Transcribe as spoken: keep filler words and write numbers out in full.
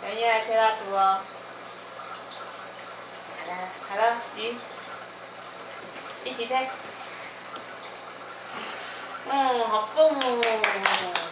小英来吹蜡烛哦。好了，好了，你一起吹。嗯，好棒哦！